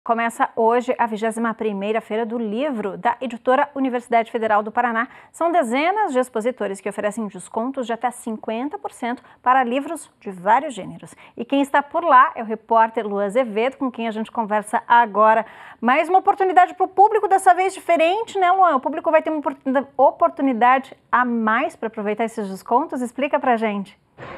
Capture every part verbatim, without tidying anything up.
Começa hoje a vigésima primeira Feira do Livro da editora Universidade Federal do Paraná. São dezenas de expositores que oferecem descontos de até cinquenta por cento para livros de vários gêneros. E quem está por lá é o repórter Luan Azevedo, com quem a gente conversa agora. Mais uma oportunidade para o público, dessa vez diferente, né, Luan? O público vai ter uma oportunidade a mais para aproveitar esses descontos. Explica pra gente.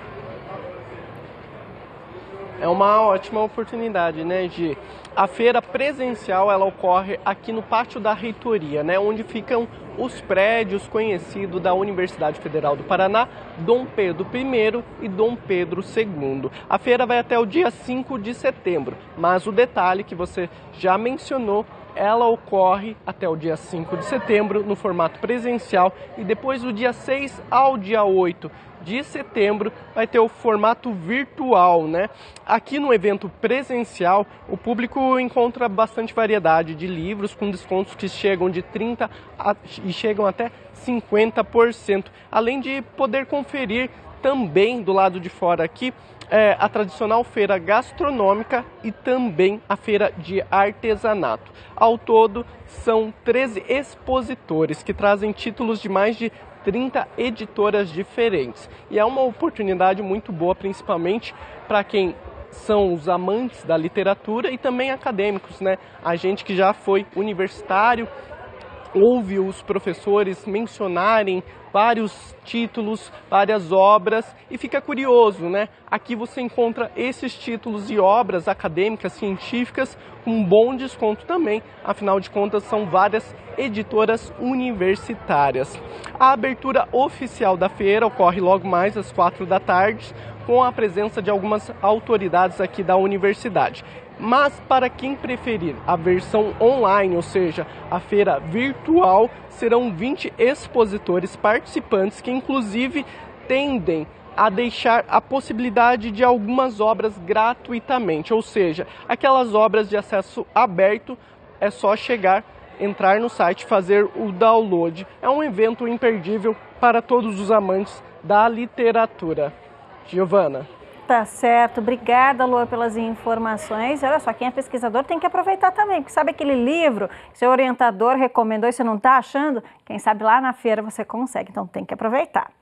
É uma ótima oportunidade, né, Gi? A feira presencial, ela ocorre aqui no pátio da reitoria, né, onde ficam os prédios conhecidos da Universidade Federal do Paraná, Dom Pedro I e Dom Pedro segundo. A feira vai até o dia cinco de setembro, mas o detalhe que você já mencionou, ela ocorre até o dia cinco de setembro no formato presencial e depois do dia seis ao dia oito de setembro vai ter o formato virtual, né? Aqui no evento presencial, o público encontra bastante variedade de livros com descontos que chegam de trinta por cento a, e chegam até cinquenta por cento, além de poder conferir também do lado de fora aqui é, a tradicional feira gastronômica e também a feira de artesanato. Ao todo, são treze expositores que trazem títulos de mais de trinta editoras diferentes. E é uma oportunidade muito boa, principalmente para quem são os amantes da literatura e também acadêmicos, né? A gente que já foi universitário, ouve os professores mencionarem vários títulos, várias obras e fica curioso, né? Aqui você encontra esses títulos e obras acadêmicas, científicas, com um bom desconto também, afinal de contas são várias editoras universitárias. A abertura oficial da feira ocorre logo mais às quatro da tarde, com a presença de algumas autoridades aqui da universidade. Mas para quem preferir a versão online, ou seja, a feira virtual, serão vinte expositores participantes que inclusive tendem a deixar a possibilidade de algumas obras gratuitamente, ou seja, aquelas obras de acesso aberto, é só chegar, entrar no site, fazer o download. É um evento imperdível para todos os amantes da literatura. Giovana. Tá certo, obrigada, Lua, pelas informações. Olha só, quem é pesquisador tem que aproveitar também, porque sabe aquele livro que seu orientador recomendou e você não está achando? Quem sabe lá na feira você consegue, então tem que aproveitar.